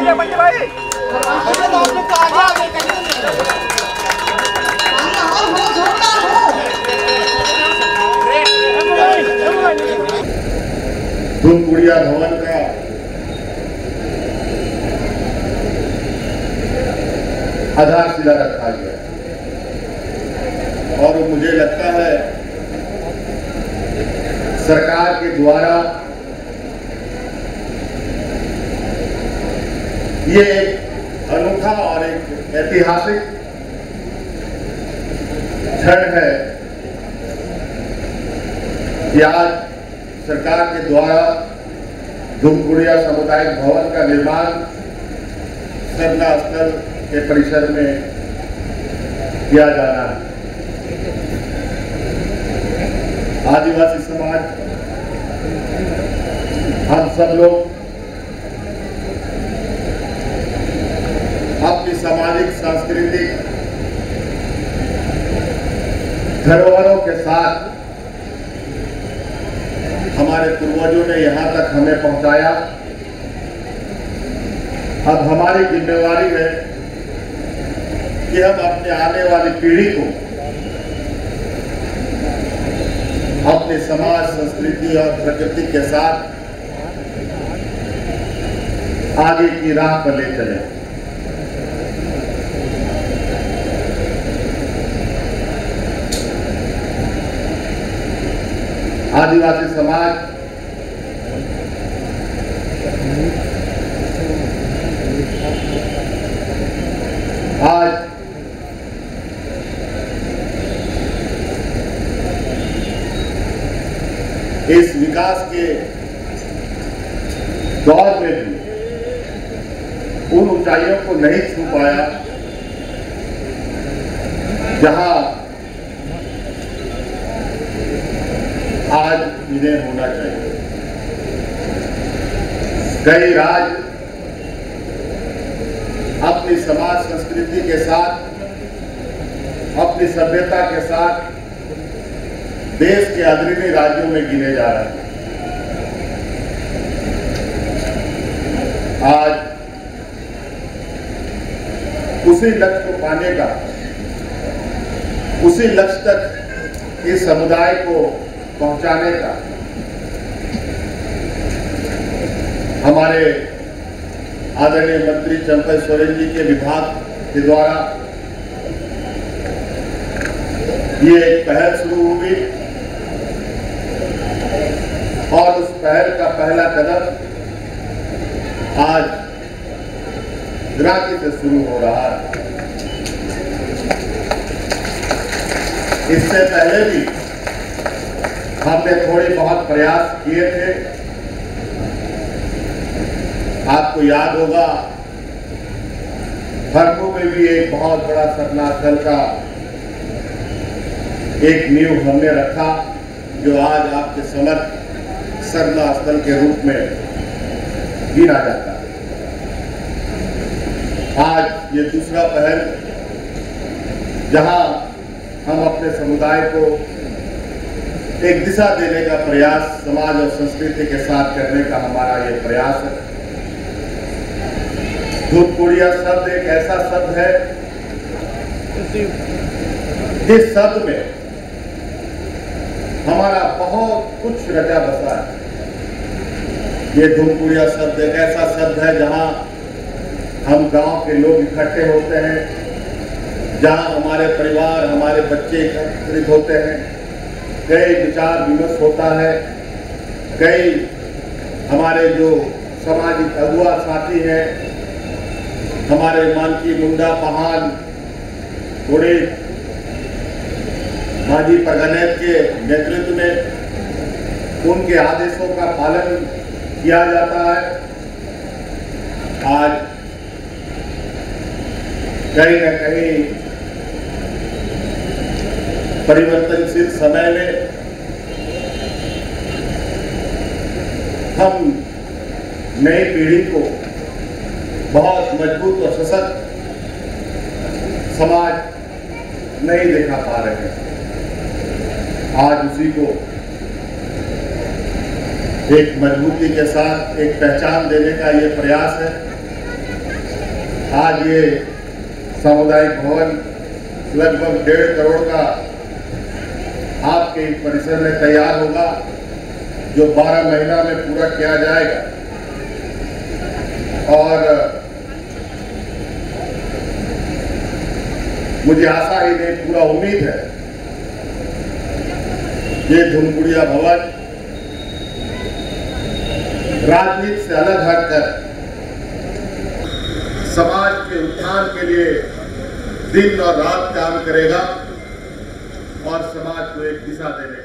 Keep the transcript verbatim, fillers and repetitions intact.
धूपगुड़िया भवन का आधारशिला रखा गया और मुझे लगता है सरकार के द्वारा ये एक अनूठा और एक ऐतिहासिक क्षण है कि आज सरकार के द्वारा धूपगुड़िया सामुदायिक भवन का निर्माण सरना स्थल के परिसर में किया जाना है। आदिवासी समाज हम सब लोग अपनी सामाजिक सांस्कृतिक धरोहरों के साथ हमारे पूर्वजों ने यहाँ तक हमें पहुंचाया। अब हमारी जिम्मेवारी है कि हम अपने आने वाली पीढ़ी को अपने समाज, संस्कृति और प्रकृति के साथ आगे की राह पर ले चलें। आदिवासी समाज आज इस विकास के दौर में भी उन ऊंचाइयों को नहीं छू पाया जहां आज इन्हें होना चाहिए। कई राज्य अपनी समाज संस्कृति के साथ, अपनी सभ्यता के साथ देश के अग्रणी राज्यों में गिने जा रहे हैं। आज उसी लक्ष्य को पाने का, उसी लक्ष्य तक इस समुदाय को पहुंचाने का हमारे आदरणीय मंत्री चंपई सोरेन जी के विभाग के द्वारा ये एक पहल शुरू हुई और उस पहल का पहला कदम आज रांची से शुरू हो रहा है। इससे पहले भी हमने थोड़े बहुत प्रयास किए थे। आपको याद होगा भरमू में भी एक बहुत बड़ा सरना स्थल का एक नींव हमने रखा, जो आज आपके समक्ष सरना स्थल के रूप में गिना जाता है। आज ये दूसरा पहल जहां हम अपने समुदाय को एक दिशा देने का प्रयास समाज और संस्कृति के साथ करने का हमारा ये प्रयास है। धूपगुड़िया शब्द एक ऐसा शब्द है जिस शब्द में हमारा बहुत कुछ रचा बसा है। ये धूपगुड़िया शब्द एक ऐसा शब्द है जहां हम गांव के लोग इकट्ठे होते हैं, जहां हमारे परिवार, हमारे बच्चे एकत्रित होते हैं, कई विचार विमर्श होता है, कई हमारे जो सामाजिक अगुआ साथी हैं, हमारे मानकी मुंडा पहान थोड़े माजी परगनेत के नेतृत्व में उनके आदेशों का पालन किया जाता है। आज कहीं न कहीं परिवर्तनशील समय में हम नई पीढ़ी को बहुत मजबूत और सशक्त समाज नहीं दिखा पा रहे हैं। आज उसी को एक मजबूती के साथ एक पहचान देने का ये प्रयास है। आज ये सामुदायिक भवन लगभग डेढ़ करोड़ का आपके इस परिसर में तैयार होगा, जो बारह महीना में पूरा किया जाएगा। और मुझे आशा ही नहीं, पूरा उम्मीद है ये धुनपुड़िया भवन राजनीति से अलग हटकर समाज के उत्थान के लिए दिन और रात काम करेगा और समाज को एक दिशा देने